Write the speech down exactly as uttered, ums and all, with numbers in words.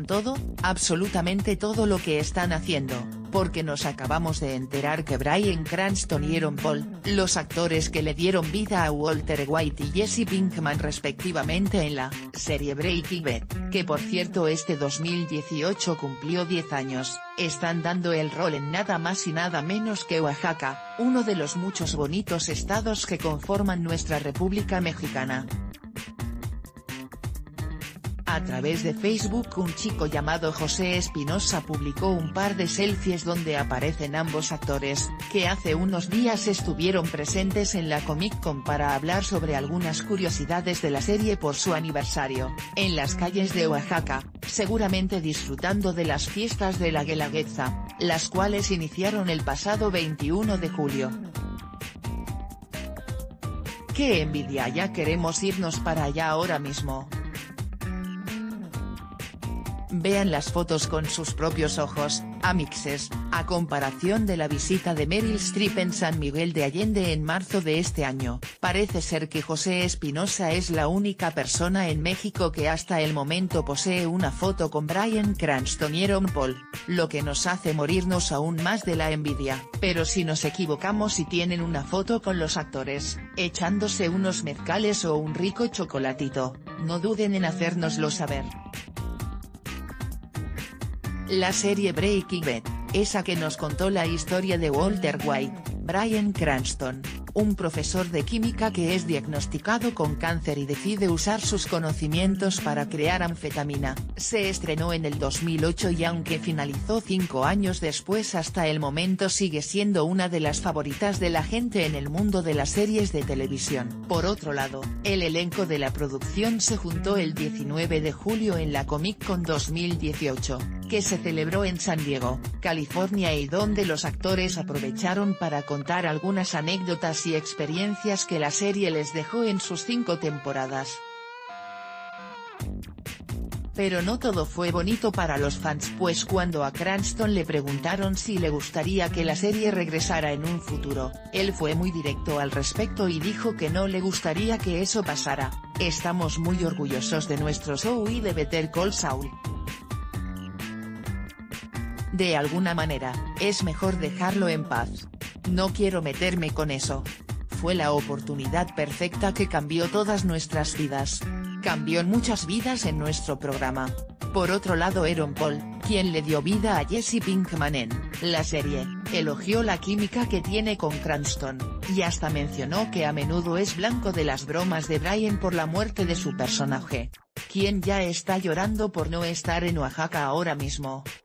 con todo, absolutamente todo lo que están haciendo, porque nos acabamos de enterar que Bryan Cranston y Aaron Paul, los actores que le dieron vida a Walter White y Jesse Pinkman respectivamente en la serie Breaking Bad, que por cierto este dos mil dieciocho cumplió diez años, están dando el rol en nada más y nada menos que Oaxaca, uno de los muchos bonitos estados que conforman nuestra República Mexicana. A través de Facebook un chico llamado José Espinosa publicó un par de selfies donde aparecen ambos actores, que hace unos días estuvieron presentes en la Comic Con para hablar sobre algunas curiosidades de la serie por su aniversario, en las calles de Oaxaca, seguramente disfrutando de las fiestas de la Guelaguetza, las cuales iniciaron el pasado veintiuno de julio. ¡Qué envidia! Ya queremos irnos para allá ahora mismo. Vean las fotos con sus propios ojos, amixes, a comparación de la visita de Meryl Streep en San Miguel de Allende en marzo de este año, parece ser que José Espinosa es la única persona en México que hasta el momento posee una foto con Bryan Cranston y Aaron Paul, lo que nos hace morirnos aún más de la envidia, pero si nos equivocamos y tienen una foto con los actores, echándose unos mezcales o un rico chocolatito, no duden en hacérnoslo saber. La serie Breaking Bad, esa que nos contó la historia de Walter White, Bryan Cranston, un profesor de química que es diagnosticado con cáncer y decide usar sus conocimientos para crear anfetamina, se estrenó en el dos mil ocho y aunque finalizó cinco años después hasta el momento sigue siendo una de las favoritas de la gente en el mundo de las series de televisión. Por otro lado, el elenco de la producción se juntó el diecinueve de julio en la Comic Con dos mil dieciocho, que se celebró en San Diego, California y donde los actores aprovecharon para contar algunas anécdotas y experiencias que la serie les dejó en sus cinco temporadas. Pero no todo fue bonito para los fans, pues cuando a Cranston le preguntaron si le gustaría que la serie regresara en un futuro, él fue muy directo al respecto y dijo que no le gustaría que eso pasara. Estamos muy orgullosos de nuestro show y de Better Call Saul. De alguna manera, es mejor dejarlo en paz. No quiero meterme con eso. Fue la oportunidad perfecta que cambió todas nuestras vidas. Cambió muchas vidas en nuestro programa. Por otro lado Aaron Paul, quien le dio vida a Jesse Pinkman en la serie, elogió la química que tiene con Cranston, y hasta mencionó que a menudo es blanco de las bromas de Bryan por la muerte de su personaje, quien ya está llorando por no estar en Oaxaca ahora mismo.